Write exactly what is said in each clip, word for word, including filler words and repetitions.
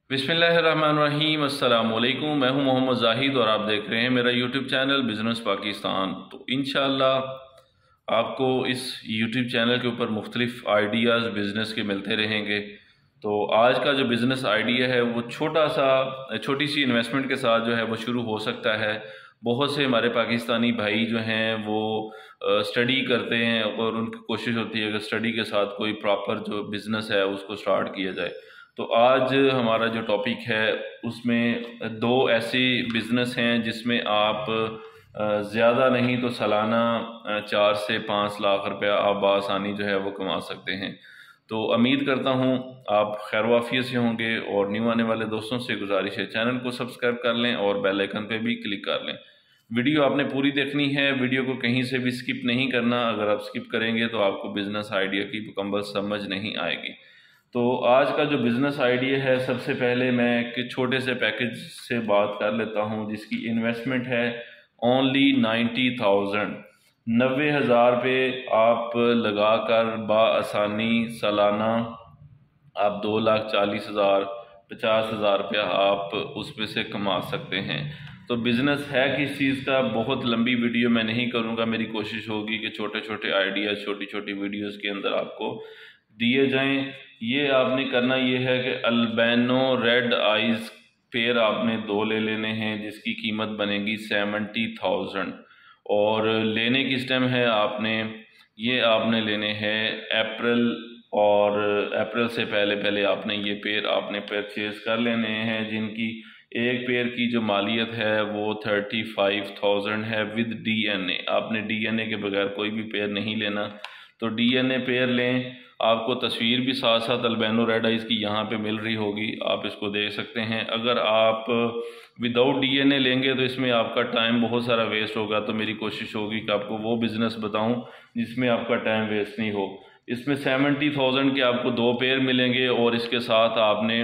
बिस्मिल्लाहिर्रहमानिर्रहीम अस्सलाम वालेकुम। मैं हूं मोहम्मद जाहिद और आप देख रहे हैं मेरा यूट्यूब चैनल बिज़नेस पाकिस्तान। तो इंशाअल्लाह आपको इस यूट्यूब चैनल के ऊपर मुख्तलिफ आइडियाज़ बिज़नेस के मिलते रहेंगे। तो आज का जो बिज़नेस आइडिया है वो छोटा सा छोटी सी इन्वेस्टमेंट के साथ जो है वो शुरू हो सकता है। बहुत से हमारे पाकिस्तानी भाई जो हैं वो स्टडी करते हैं और उनकी कोशिश होती है कि स्टडी के साथ कोई प्रॉपर जो बिज़नेस है उसको स्टार्ट किया जाए। तो आज हमारा जो टॉपिक है उसमें दो ऐसी बिज़नेस हैं जिसमें आप ज़्यादा नहीं तो सालाना चार से पाँच लाख रुपया आप बआसानी जो है वो कमा सकते हैं। तो उम्मीद करता हूँ आप खैर वाफियत से होंगे और न्यू आने वाले दोस्तों से गुजारिश है चैनल को सब्सक्राइब कर लें और बेल आइकन पे भी क्लिक कर लें। वीडियो आपने पूरी देखनी है, वीडियो को कहीं से भी स्किप नहीं करना। अगर आप स्किप करेंगे तो आपको बिज़नेस आइडिया की मुकम्मल समझ नहीं आएगी। तो आज का जो बिज़नेस आइडिया है, सबसे पहले मैं एक छोटे से पैकेज से बात कर लेता हूं जिसकी इन्वेस्टमेंट है ओनली नाइन्टी थाउजेंड नब्बे हज़ार रुपये आप लगा कर बआसानी सालाना आप दो लाख चालीस हज़ार पचास हज़ार रुपया आप उस पे से कमा सकते हैं। तो बिज़नेस है किस चीज़ का, बहुत लंबी वीडियो मैं नहीं करूँगा। मेरी कोशिश होगी कि छोटे छोटे आइडिया छोटी छोटी वीडियोज़ के अंदर आपको दिए जाएं। ये आपने करना ये है कि अल्बेनो रेड आइज़ पेयर आपने दो ले लेने हैं जिसकी कीमत बनेगी सेवेंटी थाउजेंड और लेने किस टाइम है आपने ये आपने लेने हैं अप्रैल और अप्रैल से पहले पहले आपने ये पेयर आपने परचेज कर लेने हैं जिनकी एक पेयर की जो मालियत है वो थर्टी फाइव थाउजेंड है विद डीएनए। आपने डीएनए के बगैर कोई भी पेयर नहीं लेना। तो डीएनए पेयर लें। आपको तस्वीर भी साथ साथ अल्बेनो रेड आइज़ की यहाँ पे मिल रही होगी, आप इसको देख सकते हैं। अगर आप विदाउट डीएनए लेंगे तो इसमें आपका टाइम बहुत सारा वेस्ट होगा। तो मेरी कोशिश होगी कि आपको वो बिज़नेस बताऊं जिसमें आपका टाइम वेस्ट नहीं हो। इसमें सेवेंटी थाउजेंड के आपको दो पेयर मिलेंगे और इसके साथ आपने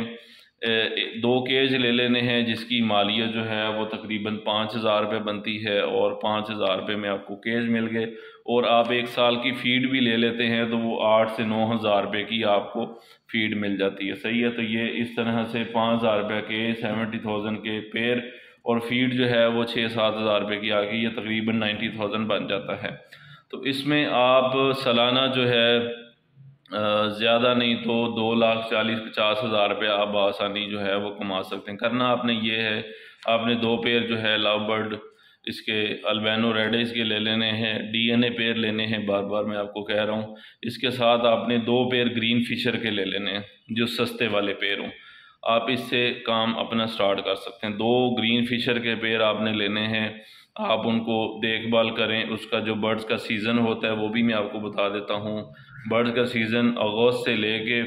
दो केज ले लेने हैं जिसकी मालियत जो है वो तकरीबन पाँच हज़ार रुपये बनती है और पाँच हज़ार रुपये में आपको केज मिल गए। और आप एक साल की फ़ीड भी ले लेते हैं तो वो आठ से नौ हज़ार रुपये की आपको फ़ीड मिल जाती है। सही है। तो ये इस तरह से पाँच हज़ार रुपये के सेवेंटी थाउजेंड के पेयर और फ़ीड जो है वो छः सात हज़ार रुपये की आ गई, ये तकरीबन नाइन्टी थाउजेंड बन जाता है। तो इसमें आप सालाना जो है ज़्यादा नहीं तो दो लाख चालीस पचास हज़ार रुपये आप आसानी जो है वो कमा सकते हैं। करना आपने ये है, आपने दो पेयर जो है लव बर्ड इसके अल्बेनो रेड आइज़ के ले लेने हैं, डीएनए पेयर लेने हैं, बार बार मैं आपको कह रहा हूँ। इसके साथ आपने दो पेयर ग्रीन फिशर के ले लेने हैं जो सस्ते वाले पेयर हों। आप इससे काम अपना स्टार्ट कर सकते हैं। दो ग्रीन फिशर के पेयर आपने लेने हैं, आप उनको देखभाल करें। उसका जो बर्ड्स का सीज़न होता है वो भी मैं आपको बता देता हूँ। बर्ड्स का सीज़न अगस्त से लेके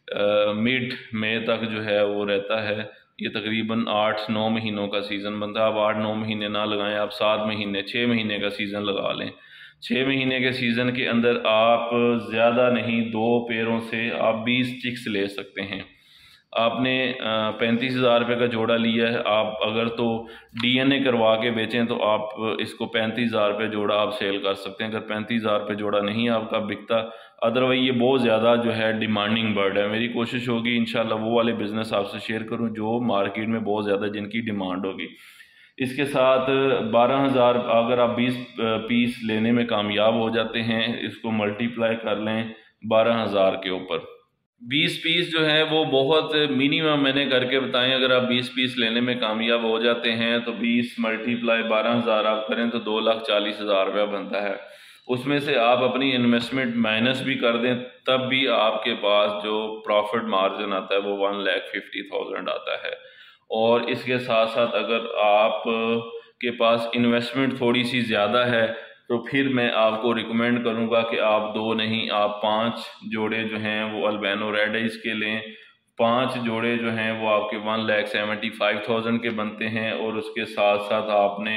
मिड मई तक जो है वो रहता है। ये तकरीबन आठ नौ महीनों का सीज़न बनता है। आप आठ नौ महीने ना लगाएं, आप सात महीने छः महीने का सीज़न लगा लें। छः महीने के सीज़न के अंदर आप ज़्यादा नहीं दो पेयरों से आप बीस चिक्स ले सकते हैं। आपने पैंतीस हज़ार रुपये का जोड़ा लिया है, आप अगर तो डीएनए करवा के बेचें तो आप इसको पैंतीस हज़ार रुपये जोड़ा आप सेल कर सकते हैं। अगर पैंतीस हज़ार रुपये जोड़ा नहीं आपका बिकता, अदरवाइज ये बहुत ज़्यादा जो है डिमांडिंग बर्ड है। मेरी कोशिश होगी इंशाल्लाह वो वाले बिज़नेस आपसे शेयर करूं जो मार्केट में बहुत ज़्यादा जिनकी डिमांड होगी। इसके साथ बारह हज़ार अगर आप बीस पीस लेने में कामयाब हो जाते हैं, इसको मल्टीप्लाई कर लें बारह हज़ार के ऊपर। बीस पीस जो है वो बहुत मिनिमम मैंने करके बताएं। अगर आप बीस पीस लेने में कामयाब हो जाते हैं तो बीस मल्टीप्लाई बारह हज़ार आप करें तो दो लाख चालीस हज़ार रुपया बनता है। उसमें से आप अपनी इन्वेस्टमेंट माइनस भी कर दें तब भी आपके पास जो प्रॉफिट मार्जिन आता है वो वन लाख फिफ्टी थाउजेंड आता है। और इसके साथ साथ अगर आप के पास इन्वेस्टमेंट थोड़ी सी ज़्यादा है तो फिर मैं आपको रिकमेंड करूंगा कि आप दो नहीं आप पांच जोड़े जो हैं वो अल्बेनो रेड आइज़ के लें। पांच जोड़े जो हैं वो आपके one lakh seventy five thousand के बनते हैं। और उसके साथ साथ आपने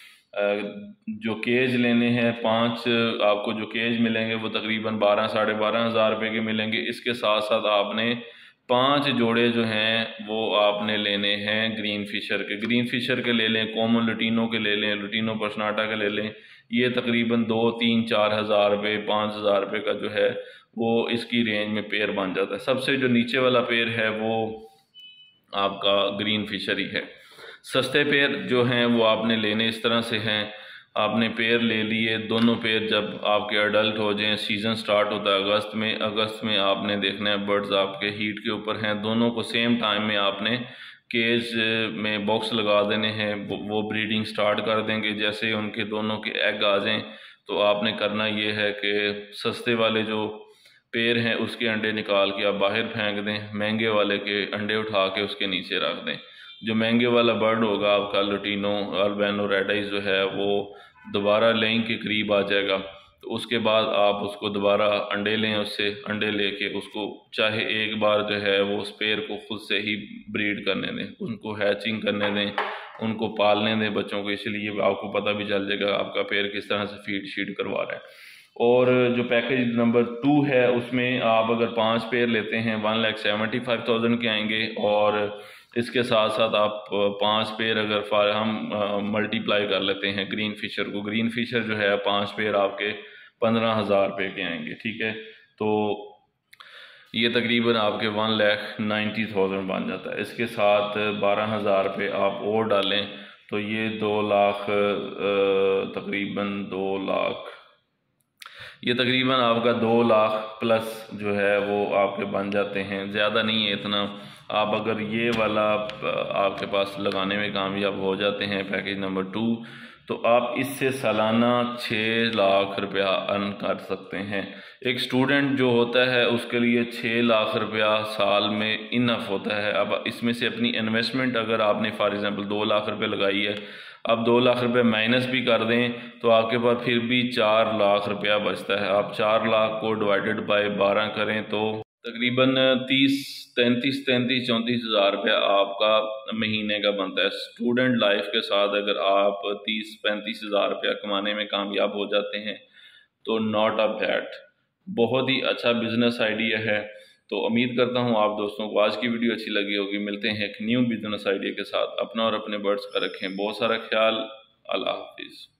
जो केज लेने हैं, पांच आपको जो केज मिलेंगे वो तकरीबन बारह साढ़े बारह हज़ार रुपये के मिलेंगे। इसके साथ साथ आपने पांच जोड़े जो हैं वो आपने लेने हैं ग्रीन फिशर के। ग्रीन फिशर के ले लें, कॉमन लुटीनो के ले लें, लुटीनो पर्सनाटा के ले लें। ये तकरीबन दो तीन चार हज़ार रुपये पाँच हज़ार रुपये का जो है वो इसकी रेंज में पेयर बन जाता है। सबसे जो नीचे वाला पेयर है वो आपका ग्रीन फिशरी है। सस्ते पेड़ जो हैं वो आपने लेने इस तरह से हैं, आपने पेड़ ले लिए, दोनों पेड़ जब आपके अडल्ट हो जाएं, सीज़न स्टार्ट होता है अगस्त में, अगस्त में आपने देखना है बर्ड्स आपके हीट के ऊपर हैं, दोनों को सेम टाइम में आपने केज में बॉक्स लगा देने हैं, वो ब्रीडिंग स्टार्ट कर देंगे। जैसे उनके दोनों के एग आ जाएं तो आपने करना ये है कि सस्ते वाले जो पेड़ हैं उसके अंडे निकाल के आप बाहर फेंक दें, महंगे वाले के अंडे उठा के उसके नीचे रख दें। जो महंगे वाला बर्ड होगा आपका लुटिनो अल्बिनो रेड आइज जो है वो दोबारा लेइंग के करीब आ जाएगा, तो उसके बाद आप उसको दोबारा अंडे लें, उससे अंडे लेके उसको चाहे एक बार जो है वो उस पेड़ को खुद से ही ब्रीड करने दें, उनको हैचिंग करने दें, उनको पालने दें बच्चों को, इसलिए आपको पता भी चल जाएगा आपका पेड़ किस तरह से फीड शीड करवा रहा है। और जो पैकेज नंबर टू है उसमें आप अगर पाँच पेड़ लेते हैं one lakh seventy five thousand के आएंगे, और इसके साथ साथ आप पांच पेड़ अगर फार हम मल्टीप्लाई कर लेते हैं ग्रीन फिशर को, ग्रीन फिशर जो है पांच पेड़ आपके पंद्रह हज़ार रुपये के आएंगे। ठीक है, तो ये तकरीबन आपके वन लाख नाइन्टी थाउजेंड बन जाता है। इसके साथ बारह हज़ार रुपये आप और डालें तो ये दो लाख तकरीबन दो लाख ये तकरीबन आपका दो लाख प्लस जो है वो आपके बन जाते हैं। ज़्यादा नहीं है इतना। आप अगर ये वाला आपके पास लगाने में कामयाब हो जाते हैं पैकेज नंबर टू, तो आप इससे सालाना छः लाख रुपया अर्न कर सकते हैं। एक स्टूडेंट जो होता है उसके लिए छः लाख रुपया साल में इनफ होता है। अब इसमें से अपनी इन्वेस्टमेंट अगर आपने फॉर एग्ज़ाम्पल दो लाख रुपये लगाई है, अब दो लाख रुपए माइनस भी कर दें तो आपके पास फिर भी चार लाख रुपया बचता है। आप चार लाख को डिवाइडेड बाय बारह करें तो तकरीबन तीस तैंतीस तैंतीस चौंतीस हज़ार रुपया आपका महीने का बनता है। स्टूडेंट लाइफ के साथ अगर आप तीस पैंतीस हज़ार रुपया कमाने में कामयाब हो जाते हैं तो नॉट अ बैड, बहुत ही अच्छा बिजनेस आइडिया है। तो उम्मीद करता हूँ आप दोस्तों को आज की वीडियो अच्छी लगी होगी। मिलते हैं एक न्यू बिजनेस आइडिया के साथ। अपना और अपने बर्ड्स का रखें बहुत सारा ख्याल। अल्लाह हाफिज़।